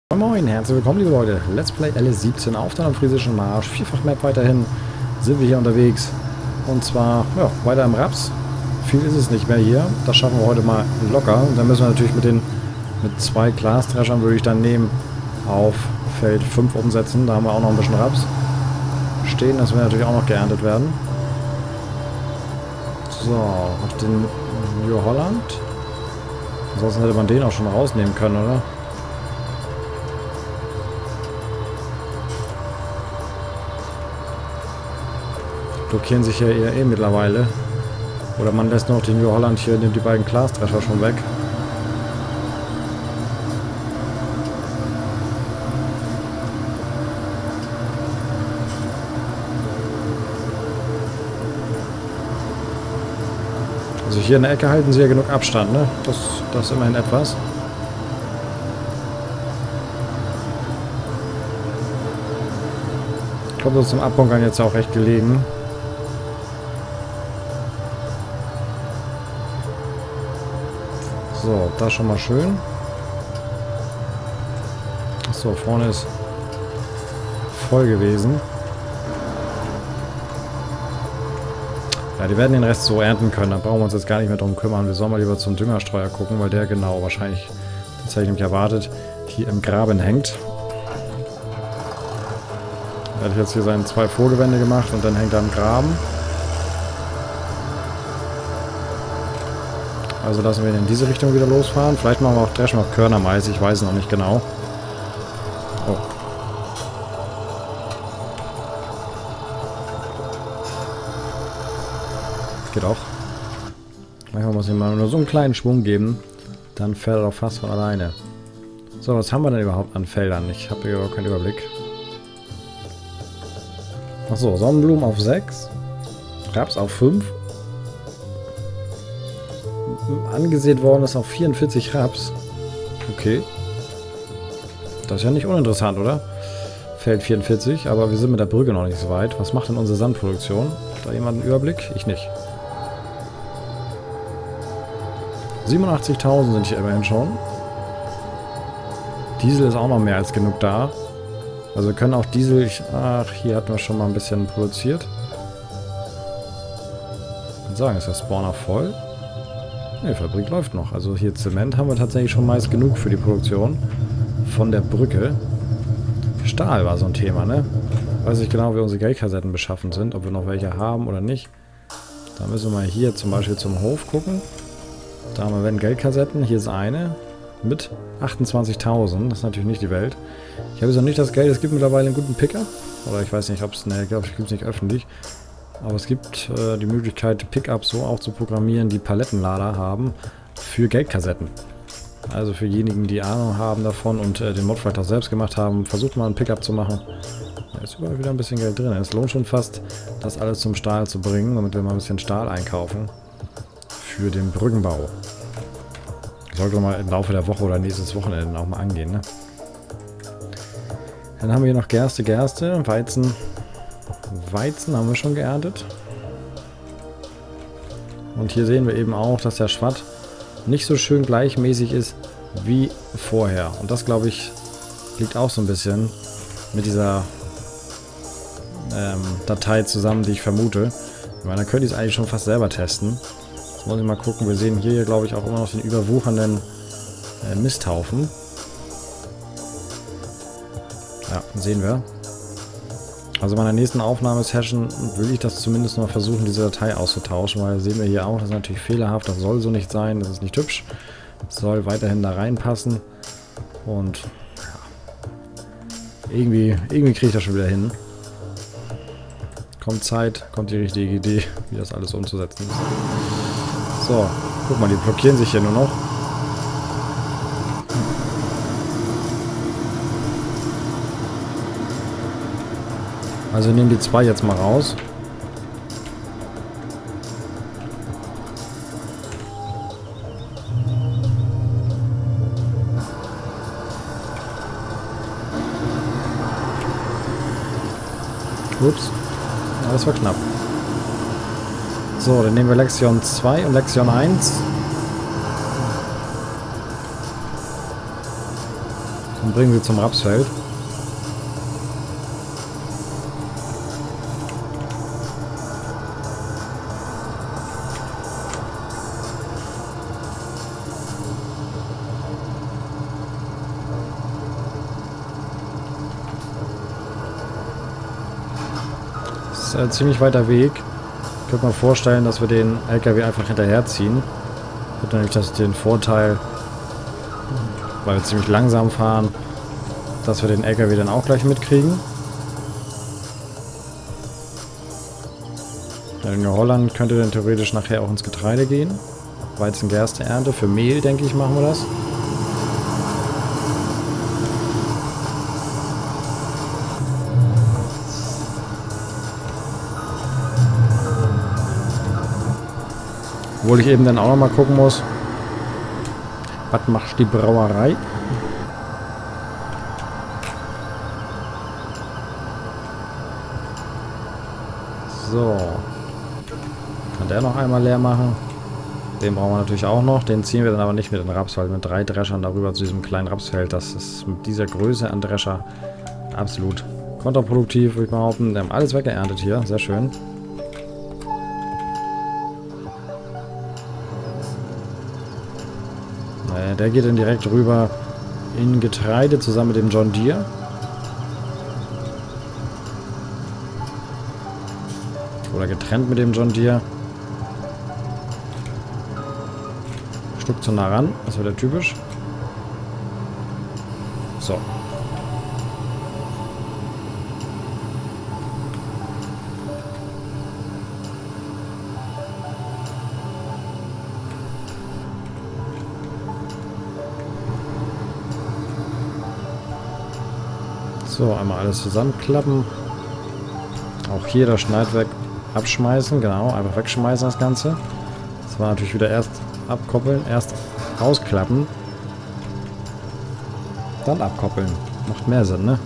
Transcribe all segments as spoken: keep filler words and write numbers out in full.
Moin Moin, herzlich willkommen liebe Leute, Let's Play L S siebzehn auf der friesischen Marsch, Vierfach-Map weiterhin sind wir hier unterwegs und zwar, ja, weiter im Raps, viel ist es nicht mehr hier, das schaffen wir heute mal locker und dann müssen wir natürlich mit den, mit zwei Glasdreschern würde ich dann nehmen, auf Feld fünf umsetzen, da haben wir auch noch ein bisschen Raps stehen, das will natürlich auch noch geerntet werden. So, auf den New Holland, ansonsten hätte man den auch schon rausnehmen können, oder? Blockieren sich hier eher eh mittlerweile. Oder man lässt noch den New Holland hier, nimmt die beiden Glasdrescher schon weg. Also hier in der Ecke halten sie ja genug Abstand, ne? Das, das ist immerhin etwas. Kommt uns zum Abbunkern jetzt auch recht gelegen. So, das schon mal schön. So, vorne ist voll gewesen. Ja, die werden den Rest so ernten können. Da brauchen wir uns jetzt gar nicht mehr drum kümmern. Wir sollen mal lieber zum Düngerstreuer gucken, weil der genau wahrscheinlich, das hätte ich nämlich erwartet, hier im Graben hängt. Er hat jetzt hier seine zwei Vorgewände gemacht und dann hängt er im Graben. Also lassen wir ihn in diese Richtung wieder losfahren. Vielleicht machen wir auch Dreschen auf Körnermais, ich weiß noch nicht genau. Oh. Geht auch. Manchmal muss ich mal nur so einen kleinen Schwung geben, dann fährt er doch fast von alleine. So, was haben wir denn überhaupt an Feldern? Ich habe hier überhaupt keinen Überblick. Achso, Sonnenblumen auf sechs. Raps auf fünf. Angesät worden ist auf vierundvierzig Raps. Okay. Das ist ja nicht uninteressant, oder? Feld vierundvierzig, aber wir sind mit der Brücke noch nicht so weit. Was macht denn unsere Sandproduktion? Hat da jemand einen Überblick? Ich nicht. siebenundachtzigtausend sind hier immerhin schon. Diesel ist auch noch mehr als genug da. Also wir können auch Diesel... Ich, ach, hier hatten wir schon mal ein bisschen produziert. Ich kann sagen, ist der Spawner voll? Ne, die Fabrik läuft noch. Also hier Zement haben wir tatsächlich schon meist genug für die Produktion von der Brücke. Stahl war so ein Thema, ne? Weiß nicht genau, wie unsere Geldkassetten beschaffen sind, ob wir noch welche haben oder nicht. Da müssen wir mal hier zum Beispiel zum Hof gucken. Da haben wir wenn Geldkassetten. Hier ist eine mit achtundzwanzigtausend. Das ist natürlich nicht die Welt. Ich habe jetzt noch nicht das Geld. Es gibt mittlerweile einen guten Pickup. Oder ich weiß nicht, ob es... Ne, ich glaube, es gibt es nicht öffentlich. Aber es gibt äh, die Möglichkeit, Pickups so auch zu programmieren, die Palettenlader haben für Geldkassetten. Also für diejenigen, die Ahnung haben davon und äh, den Mod vielleicht auch selbst gemacht haben, versucht mal einen Pickup zu machen. Da ist überall wieder ein bisschen Geld drin. Es lohnt schon fast, das alles zum Stahl zu bringen, damit wir mal ein bisschen Stahl einkaufen. Für den Brückenbau. Sollte mal im Laufe der Woche oder nächstes Wochenende auch mal angehen, ne? Dann haben wir hier noch Gerste, Gerste, Weizen. Weizen haben wir schon geerntet. Und hier sehen wir eben auch, dass der Schwatt nicht so schön gleichmäßig ist wie vorher. Und das, glaube ich, liegt auch so ein bisschen mit dieser ähm, Datei zusammen, die ich vermute. Ich meine, da könnte ich es eigentlich schon fast selber testen. Jetzt muss ich mal gucken. Wir sehen hier, glaube ich, auch immer noch den überwuchernden äh, Misthaufen. Ja, sehen wir. Also bei der nächsten Aufnahmesession will ich das zumindest mal versuchen, diese Datei auszutauschen, weil sehen wir hier auch, das ist natürlich fehlerhaft, das soll so nicht sein, das ist nicht hübsch. Das soll weiterhin da reinpassen. Und ja, irgendwie, irgendwie kriege ich das schon wieder hin. Kommt Zeit, kommt die richtige Idee, wie das alles umzusetzen ist. So, guck mal, die blockieren sich hier nur noch. Also nehmen die zwei jetzt mal raus. Ups. Ja, das war knapp. So, dann nehmen wir Lexion zwei und Lexion eins. und bringen sie zum Rapsfeld. Das ist ein ziemlich weiter Weg. Ich könnte mir vorstellen, dass wir den L K W einfach hinterherziehen. Hat nämlich das den Vorteil, weil wir ziemlich langsam fahren, dass wir den L K W dann auch gleich mitkriegen. Ja, in Holland könnte dann theoretisch nachher auch ins Getreide gehen. Weizen-Gerste-Ernte. Für Mehl, denke ich, machen wir das. Obwohl ich eben dann auch noch mal gucken muss, was macht die Brauerei? So. Kann der noch einmal leer machen? Den brauchen wir natürlich auch noch. Den ziehen wir dann aber nicht mit in den Rapsfeld. Mit drei Dreschern darüber zu diesem kleinen Rapsfeld. Das ist mit dieser Größe an Drescher absolut kontraproduktiv, würde ich behaupten. Wir haben alles weggeerntet hier. Sehr schön. Der geht dann direkt rüber in Getreide zusammen mit dem John Deere. Oder getrennt mit dem John Deere. Ein Stück zu nah ran, das wäre typisch. So. So, einmal alles zusammenklappen. Auch hier das Schneidwerk abschmeißen, genau, einfach wegschmeißen das Ganze. Das war natürlich wieder erst abkoppeln, erst rausklappen, dann abkoppeln. Macht mehr Sinn, ne?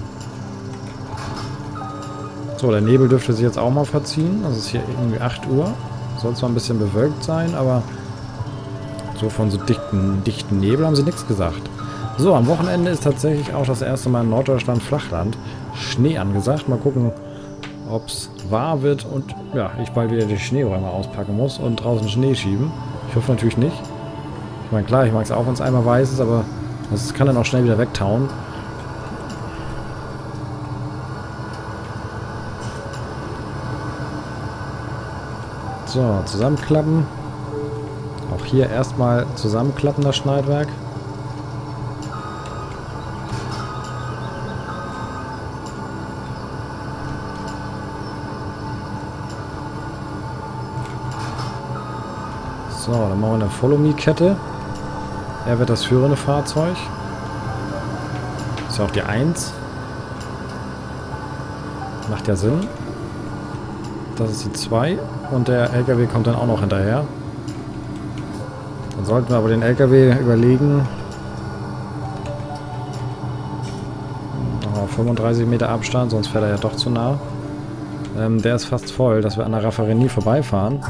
So, der Nebel dürfte sich jetzt auch mal verziehen. Das ist hier irgendwie acht Uhr. Soll zwar ein bisschen bewölkt sein, aber so von so dichten, dichten Nebel haben sie nichts gesagt. So, am Wochenende ist tatsächlich auch das erste Mal in Norddeutschland Flachland Schnee angesagt. Mal gucken, ob es wahr wird und ja, ich bald wieder die Schneeräume auspacken muss und draußen Schnee schieben. Ich hoffe natürlich nicht. Ich meine, klar, ich mag es auch, wenn es einmal weiß ist, aber das kann dann auch schnell wieder wegtauen. So, zusammenklappen. Auch hier erstmal zusammenklappen, das Schneidwerk. So, dann machen wir eine Follow-Me-Kette. Er wird das führende Fahrzeug. Ist ja auch die eins. Macht ja Sinn. Das ist die zwei. Und der L K W kommt dann auch noch hinterher. Dann sollten wir aber den L K W überlegen. Nochmal fünfunddreißig Meter Abstand, sonst fährt er ja doch zu nah. Ähm, der ist fast voll, dass wir an der Raffinerie vorbeifahren.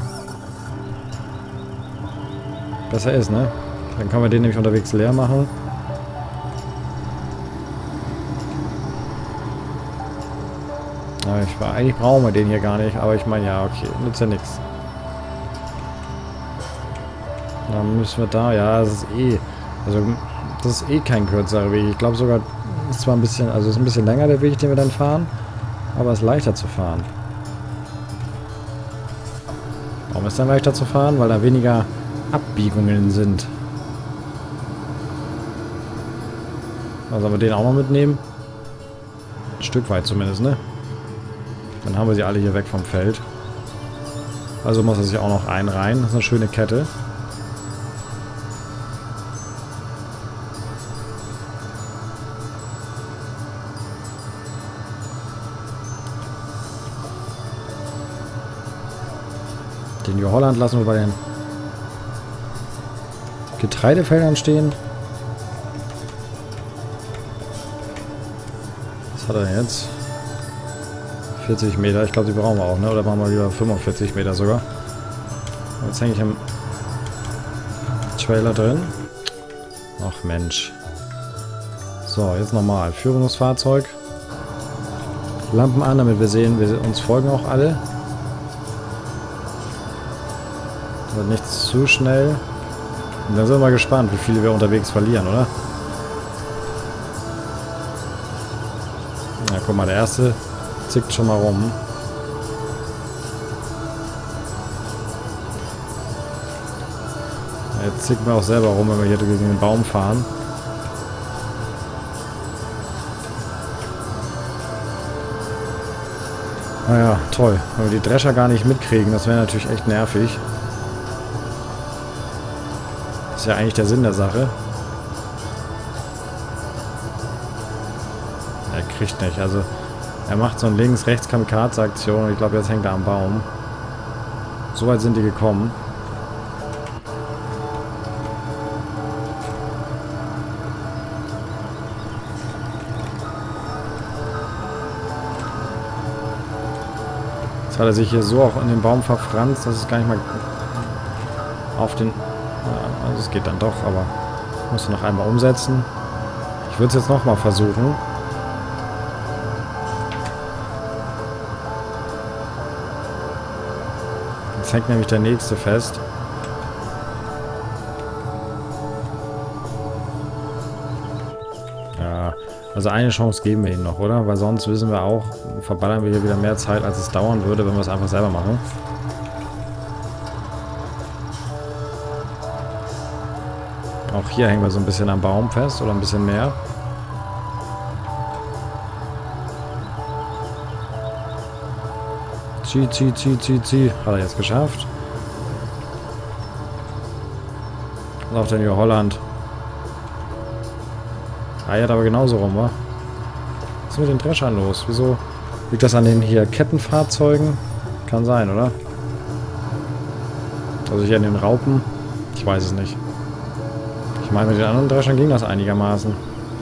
Besser ist, ne? Dann können wir den nämlich unterwegs leer machen. Ja, ich war, eigentlich brauchen wir den hier gar nicht, aber ich meine, ja, okay, nützt ja nichts. Dann müssen wir da, ja, das ist eh, also das ist eh kein kürzerer Weg. Ich glaube sogar, ist zwar ein bisschen, also ist ein bisschen länger der Weg, den wir dann fahren, aber es ist leichter zu fahren. Warum ist dann leichter zu fahren? Weil da weniger Abbiegungen sind. Also sollen wir den auch noch mitnehmen? Ein Stück weit zumindest, ne? Dann haben wir sie alle hier weg vom Feld. Also muss er sich auch noch einreihen. Das ist eine schöne Kette. Den New Holland lassen wir bei den Getreidefeldern stehen. Was hat er denn jetzt? vierzig Meter. Ich glaube, die brauchen wir auch, ne? Oder machen wir lieber fünfundvierzig Meter sogar. Jetzt hänge ich im Trailer drin. Ach Mensch. So, jetzt nochmal. Führungsfahrzeug. Lampen an, damit wir sehen, wir uns folgen auch alle. Wird nicht zu schnell. Und dann sind wir mal gespannt, wie viele wir unterwegs verlieren, oder? Na, guck mal, der erste zickt schon mal rum. Jetzt zicken wir auch selber rum, wenn wir hier gegen den Baum fahren. Naja, toll. Wenn wir die Drescher gar nicht mitkriegen, das wäre natürlich echt nervig. Das ist ja eigentlich der Sinn der Sache. Er kriegt nicht. Also, er macht so eine Links-Rechts-Kamikaze-Aktion und ich glaube, jetzt hängt er am Baum. So weit sind die gekommen. Hat er sich hier so auch in den Baum verfranst, dass es gar nicht mal auf den... Ja, also es geht dann doch, aber ich muss noch einmal umsetzen. Ich würde es jetzt nochmal versuchen. Jetzt hängt nämlich der nächste fest. Ja, also eine Chance geben wir ihnen noch, oder? Weil sonst wissen wir auch, verballern wir hier wieder mehr Zeit, als es dauern würde, wenn wir es einfach selber machen. Auch hier hängen wir so ein bisschen am Baum fest oder ein bisschen mehr. Zieh, zieh, zieh, zieh, zieh. Hat er jetzt geschafft. Und auch der New Holland. Eiert aber genauso rum, wa? Was ist mit den Dreschern los? Wieso liegt das an den hier Kettenfahrzeugen? Kann sein, oder? Also hier an den Raupen? Ich weiß es nicht. Ich meine, mit den anderen Dreschern ging das einigermaßen.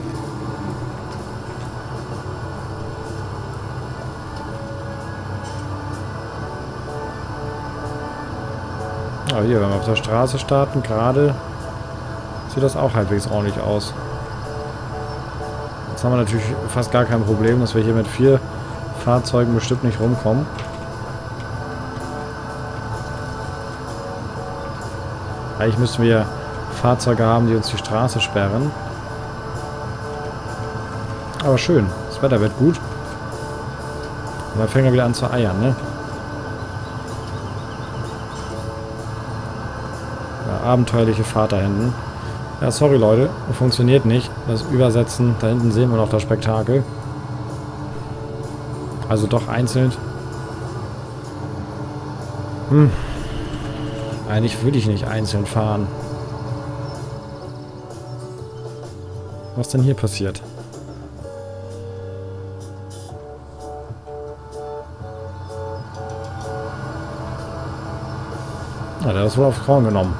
Aber hier, wenn wir auf der Straße starten, gerade sieht das auch halbwegs ordentlich aus. Jetzt haben wir natürlich fast gar kein Problem, dass wir hier mit vier Fahrzeugen bestimmt nicht rumkommen. Eigentlich müssten wir Fahrzeuge haben, die uns die Straße sperren. Aber schön, das Wetter wird gut. Und dann fängt er wieder an zu eiern, ne? Ja, abenteuerliche Fahrt da hinten. Ja, sorry Leute, funktioniert nicht. Das Übersetzen, da hinten sehen wir noch das Spektakel. Also doch einzeln. Hm. Eigentlich würde ich nicht einzeln fahren. Was denn hier passiert? Ja, der hat das wohl aufs Korn genommen.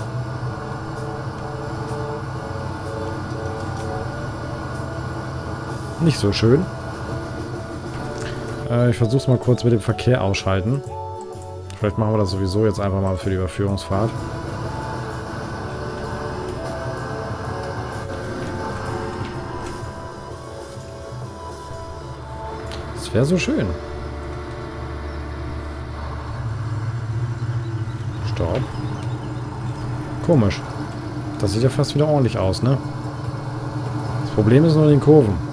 Nicht so schön. Äh, ich versuche es mal kurz mit dem Verkehr ausschalten. Vielleicht machen wir das sowieso jetzt einfach mal für die Überführungsfahrt. Das wäre so schön. Stopp. Komisch. Das sieht ja fast wieder ordentlich aus, ne? Das Problem ist nur in den Kurven.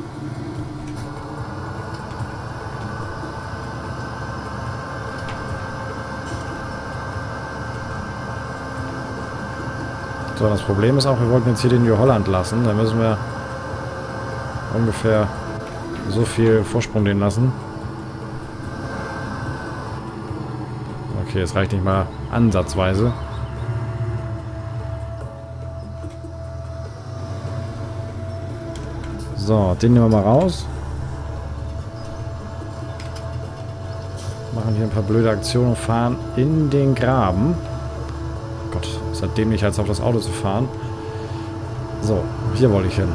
So, das Problem ist auch, wir wollten jetzt hier den New Holland lassen. Da müssen wir ungefähr so viel Vorsprung den lassen. Okay, es reicht nicht mal ansatzweise. So, den nehmen wir mal raus. Machen hier ein paar blöde Aktionen und fahren in den Graben. Gott, ist halt dämlich, als auf das Auto zu fahren. So, hier wollte ich hin.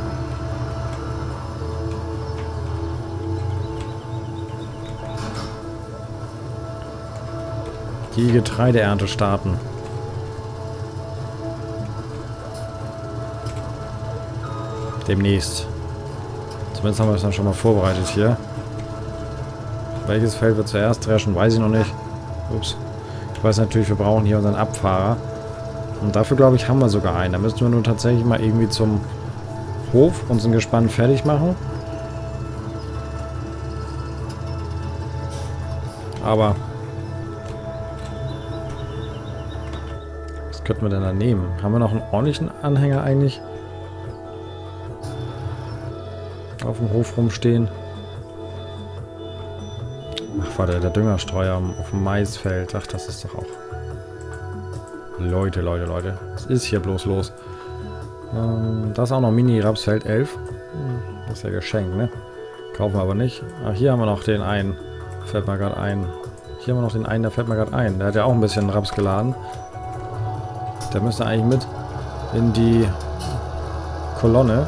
Die Getreideernte starten. Demnächst. Zumindest haben wir es dann schon mal vorbereitet hier. Welches Feld wir zuerst dreschen, weiß ich noch nicht. Ups. Ich weiß natürlich, wir brauchen hier unseren Abfahrer. Und dafür, glaube ich, haben wir sogar einen. Da müssten wir nur tatsächlich mal irgendwie zum Hof unseren Gespann fertig machen. Aber was könnten wir denn da nehmen? Haben wir noch einen ordentlichen Anhänger eigentlich auf dem Hof rumstehen? Ach, warte, der Düngerstreuer auf dem Maisfeld. Ach, das ist doch auch... Leute, Leute, Leute. Was ist hier bloß los? Ähm, da ist auch noch Mini-Rapsfeld elf. Das ist ja geschenkt, ne? Kaufen wir aber nicht. Ach, hier haben wir noch den einen. Fällt mir gerade ein. Hier haben wir noch den einen, der fällt mir gerade ein. Der hat ja auch ein bisschen Raps geladen. Der müsste eigentlich mit in die Kolonne.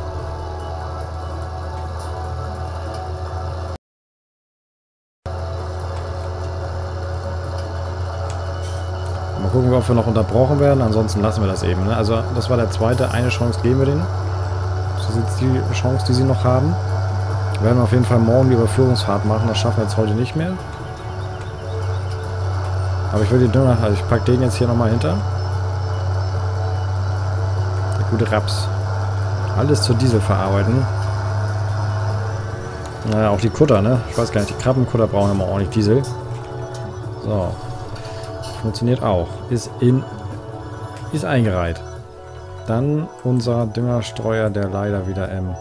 Mal gucken, ob wir noch unterbrochen werden. Ansonsten lassen wir das eben. Ne? Also das war der zweite. Eine Chance geben wir denen. Das ist jetzt die Chance, die sie noch haben. Wir werden auf jeden Fall morgen die Überführungsfahrt machen. Das schaffen wir jetzt heute nicht mehr. Aber ich will den Dünger... Also ich packe den jetzt hier nochmal hinter. Der gute Raps. Alles zur Diesel verarbeiten. Naja, auch die Kutter, ne? Ich weiß gar nicht, die Krabbenkutter brauchen immer ordentlich Diesel. So. Funktioniert auch. Ist in... Ist eingereiht. Dann unser Düngerstreuer, der leider wieder im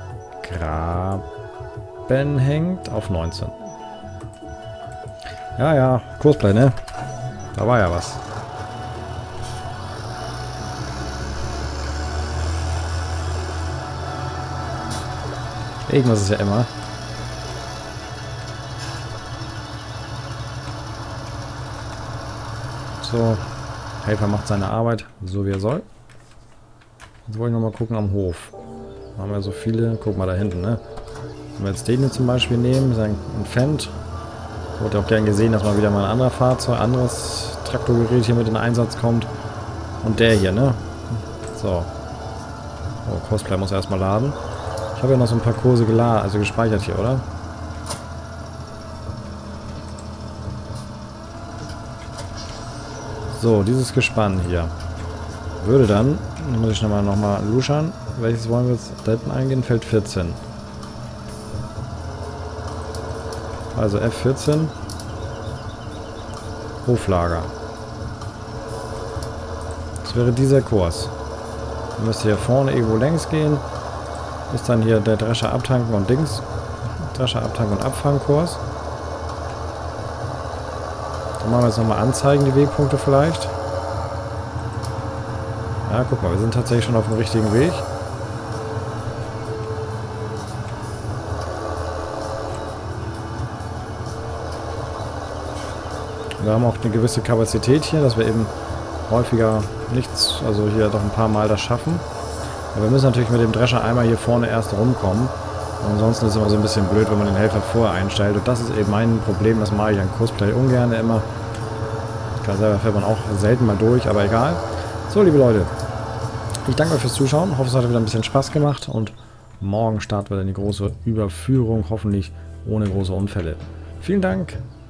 Graben hängt, auf neunzehn. Ja, ja, Kursplay, ne? Da war ja was. Irgendwas ist ja immer. So, Helfer macht seine Arbeit, so wie er soll. Jetzt wollte ich noch mal gucken am Hof. Da haben wir so viele. Guck mal da hinten, ne? Wenn wir jetzt den hier zum Beispiel nehmen, ist ein Fendt. Wurde auch gern gesehen, dass mal wieder mal ein anderer Fahrzeug, anderes Traktorgerät hier mit in Einsatz kommt. Und der hier, ne? So. Oh, Cosplay muss erstmal laden. Ich habe ja noch so ein paar Kurse geladen, also gespeichert hier, oder? So, dieses Gespann hier würde dann, muss ich nochmal noch mal luschern, welches wollen wir jetzt da hinten eingehen? Feld vierzehn. Also F vierzehn. Hoflager. Das wäre dieser Kurs. Dann müsste hier vorne irgendwo längs gehen. Ist dann hier der Drescher abtanken und Dings. Drescher abtanken und Abfangkurs. Dann machen wir jetzt nochmal anzeigen, die Wegpunkte vielleicht. Ja, guck mal, wir sind tatsächlich schon auf dem richtigen Weg. Wir haben auch eine gewisse Kapazität hier, dass wir eben häufiger nichts, also hier doch ein paar Mal das schaffen. Aber wir müssen natürlich mit dem Drescher einmal hier vorne erst rumkommen. Ansonsten ist es immer so ein bisschen blöd, wenn man den Helfer vorher einstellt. Und das ist eben mein Problem, das mache ich an Kursplay ungern immer. Klar, selber fährt man auch selten mal durch, aber egal. So, liebe Leute, ich danke euch fürs Zuschauen. Hoffe, es hat wieder ein bisschen Spaß gemacht. Und morgen starten wir dann die große Überführung, hoffentlich ohne große Unfälle. Vielen Dank.